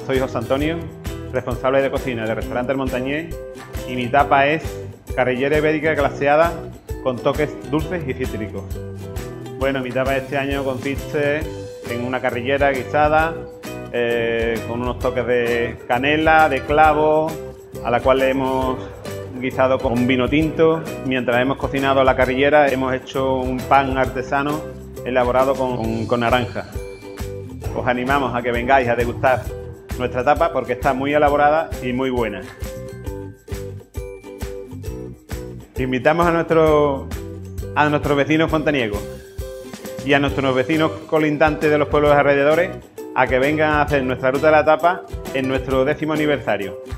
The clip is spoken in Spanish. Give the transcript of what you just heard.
soy José Antonio, responsable de cocina del restaurante El Montañés, y mi tapa es carrillera ibérica glaseada con toques dulces y cítricos. Bueno, mi tapa de este año consiste en una carrillera guisada con unos toques de canela, de clavo, a la cual le hemos guisado con vino tinto. Mientras hemos cocinado la carrillera, hemos hecho un pan artesano elaborado con naranja. Os animamos a que vengáis a degustar nuestra tapa porque está muy elaborada y muy buena. Invitamos a nuestros vecinos fontaniegos y a nuestros vecinos colindantes de los pueblos alrededores a que vengan a hacer nuestra ruta de la tapa en nuestro 10º aniversario.